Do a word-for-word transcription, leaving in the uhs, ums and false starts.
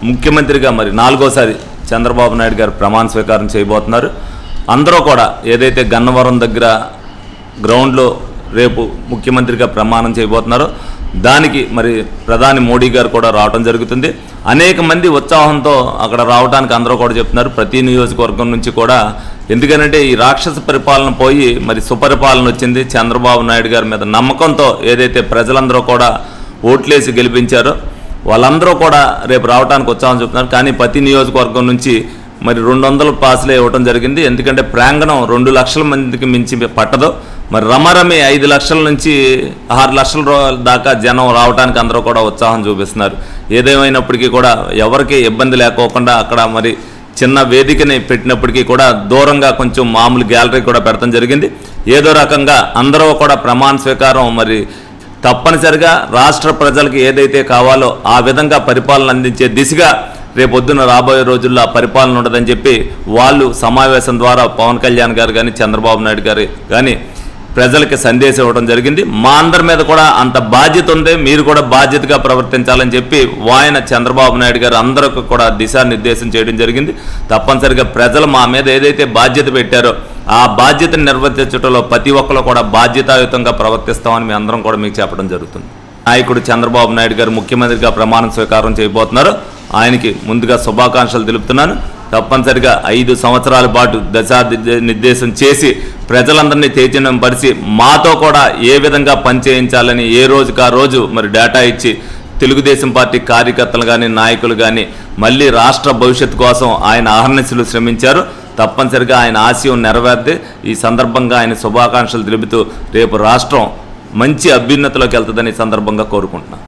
ముఖ్యమంత్రిగా మరి నాలుగోసారి చంద్రబాబు నాయుడు గారు ప్రమాణ స్వీకారం చేయబోతున్నారు. అందరూ కూడా ఏదైతే గన్నవరం దగ్గర గ్రౌండ్లో రేపు ముఖ్యమంత్రిగా ప్రమాణం చేయబోతున్నారో దానికి మరి ప్రధాని మోడీ గారు కూడా రావడం జరుగుతుంది. అనేక మంది ఉత్సాహంతో అక్కడ రావడానికి అందరూ కూడా చెప్తున్నారు, ప్రతి నియోజకవర్గం నుంచి కూడా. ఎందుకంటే ఈ రాక్షస పరిపాలన పోయి మరి సుపరిపాలన వచ్చింది. చంద్రబాబు నాయుడు గారి మీద నమ్మకంతో ఏదైతే ప్రజలందరూ కూడా ఓట్లేసి గెలిపించారో వాళ్ళందరూ కూడా రేపు రావడానికి ఉత్సాహం చెప్తున్నారు. కానీ ప్రతి నియోజకవర్గం నుంచి మరి రెండు వందల పాసులే ఇవ్వడం జరిగింది. ఎందుకంటే ప్రాంగణం రెండు లక్షల మందికి మించి పట్టదు. మరి రమరమి ఐదు లక్షల నుంచి ఆరు లక్షల దాకా జనం రావడానికి అందరూ కూడా ఉత్సాహం చూపిస్తున్నారు. ఏదేమైనప్పటికీ కూడా ఎవరికి ఇబ్బంది లేకోకుండా అక్కడ మరి చిన్న వేదికని పెట్టినప్పటికీ కూడా దూరంగా కొంచెం మామూలు గ్యాలరీ కూడా పెడతాం జరిగింది. ఏదో రకంగా అందరూ కూడా ప్రమాణ స్వీకారం మరి తప్పనిసరిగా రాష్ట్ర ప్రజలకు ఏదైతే కావాలో ఆ విధంగా పరిపాలన అందించే దిశగా రేపొద్దున రాబోయే రోజుల్లో ఆ పరిపాలన ఉండదని చెప్పి వాళ్ళు సమావేశం ద్వారా పవన్ కళ్యాణ్ గారు కానీ చంద్రబాబు నాయుడు గారు కానీ ప్రజలకి సందేశం ఇవ్వడం జరిగింది. మా అందరి మీద కూడా అంత బాధ్యత ఉంది, మీరు కూడా బాధ్యతగా ప్రవర్తించాలని చెప్పి ఆయన చంద్రబాబు నాయుడు గారు అందరికీ కూడా దిశానిర్దేశం చేయడం జరిగింది. తప్పనిసరిగా ప్రజలు మా మీద ఏదైతే బాధ్యత పెట్టారో ఆ బాధ్యతను నిర్వర్తించడంలో ప్రతి ఒక్కరు కూడా బాధ్యతాయుతంగా ప్రవర్తిస్తామని మీ అందరం కూడా మీకు చెప్పడం జరుగుతుంది. నాయకుడు చంద్రబాబు నాయుడు గారు ముఖ్యమంత్రిగా ప్రమాణ స్వీకారం చేయబోతున్నారు. ఆయనకి ముందుగా శుభాకాంక్షలు తెలుపుతున్నాను. తప్పనిసరిగా ఐదు సంవత్సరాల పాటు దశా నిర్దేశం చేసి ప్రజలందరినీ చైతన్యం పరిచి మాతో కూడా ఏ విధంగా పనిచేయించాలని ఏ రోజుకు ఆ రోజు మరి డేటా ఇచ్చి తెలుగుదేశం పార్టీ కార్యకర్తలు కానీ నాయకులు కానీ మళ్ళీ రాష్ట్ర భవిష్యత్తు కోసం ఆయన అహర్నిశలు శ్రమించారు. తప్పనిసరిగా ఆయన ఆశయం నెరవేర్తే ఈ సందర్భంగా ఆయన శుభాకాంక్షలు తెలుపుతూ రేపు రాష్ట్రం మంచి అభ్యున్నతిలోకి వెళ్తుందని సందర్భంగా కోరుకుంటున్నాను.